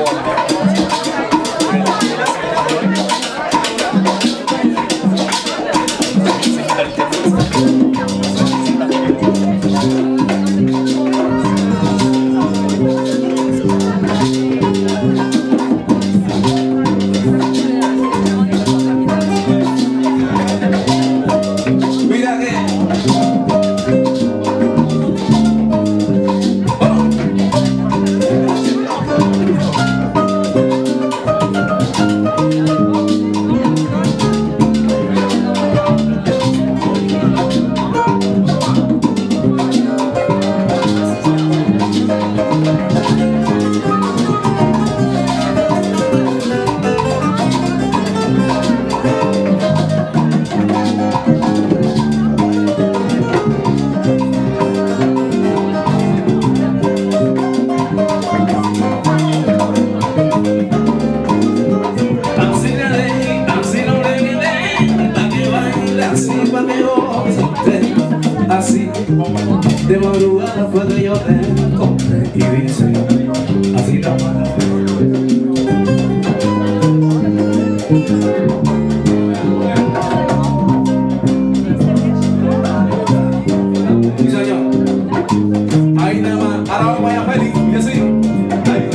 Así, de madrugada fue que yo te encontré y dice, así nomás. Sí, señor. Ahí nada más, ahora vamos allá feliz, y así. Ahí.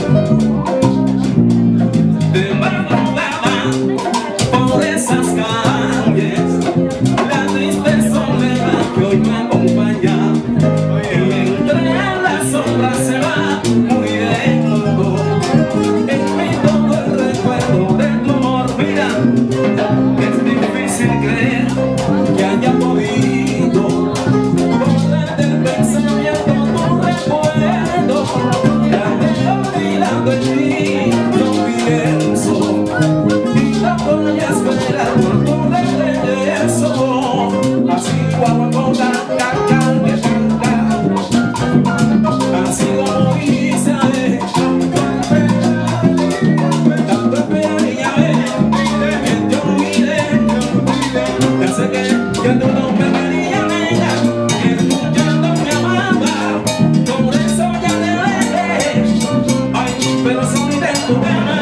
De madrugada, por esas calles, la triste soledad que hoy me acompaña, y entre las sombras se va muriendo en mí todo el recuerdo de tu amor. Mira, es difícil creer que haya podido borrar del pensamiento tu recuerdo, ya olvidando en ti yo pienso y no voy a esperar por tu regreso. Así como así como dice, tanto esperar y ya ves que te olvidé. Ya sé que ya tú no me querías, nena, que tú ya no me amabas, por eso ya te dejé. Ay, pero si olvidé tu tema.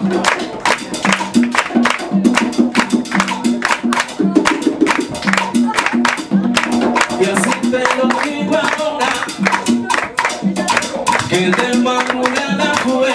Y así te lo digo ahora, que de madrugada fue,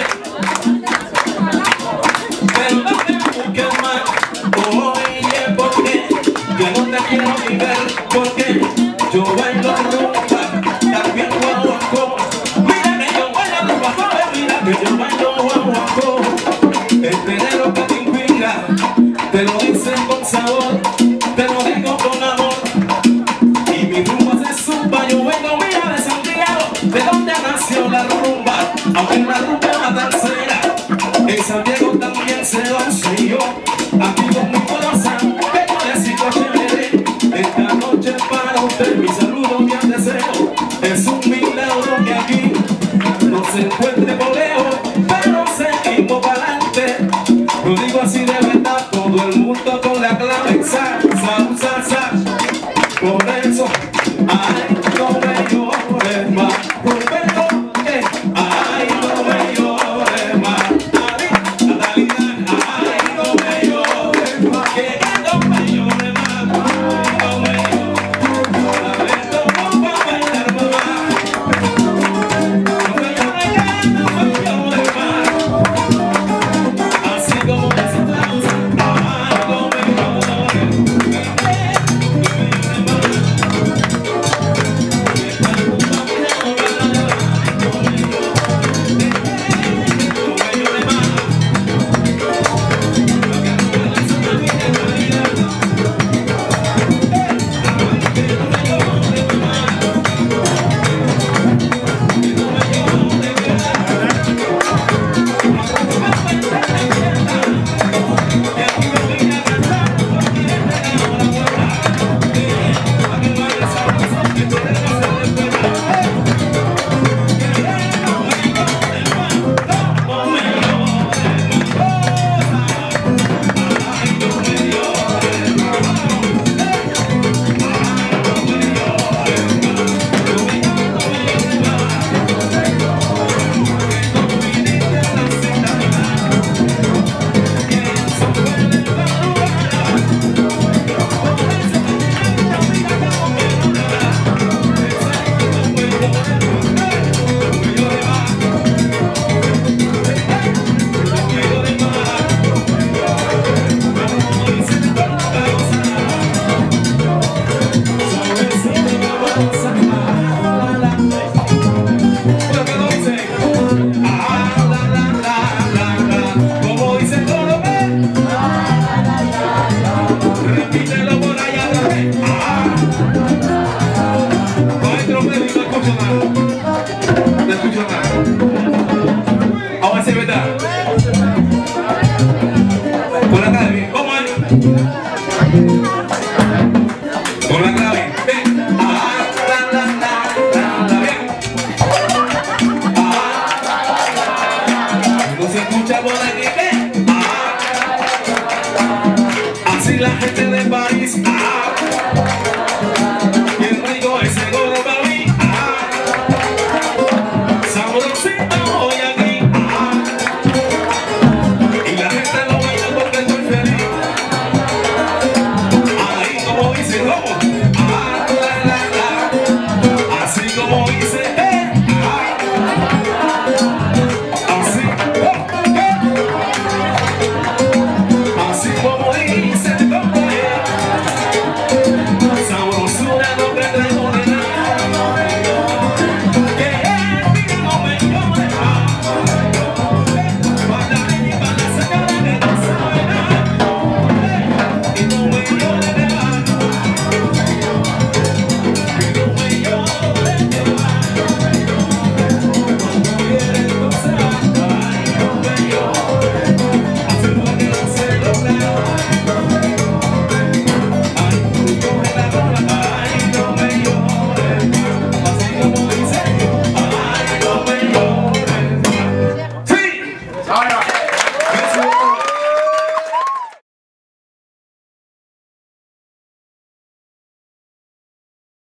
pero no te busques más. Oye, ¿por qué? Yo no te quiero ni ver, porque yo bailo rumba, también guaguancó. Mira que yo bailo rumba, joven, mira que yo bailo guaguancó. El tenero que te inspira, te lo dicen con sabor, te lo digo con amor. Y mi rumba se zumba, yo vengo mira de Santiago, de donde nació la rumba, aunque la rumba es la tercera. En Santiago también se goza y yo, aquí con mi corazón, tengo éxito chévere. Esta noche para usted, mi saludo, mi deseo. Es un milagro que aquí no se encuentre boleo, pero seguimos para adelante. Lo digo así de verdad, todo el mundo con la clave, sa, sa, sa, sa. Por eso, ay, no me llores más, Roberto, ay, no me llores más, Natalidad, ay, no me llores más, que no me llores más, ay, no me llores más, Roberto, no va a bailar mamá, no me llores más, no me llores más, así como esa pausa, ay, no me llores más. Así la gente de París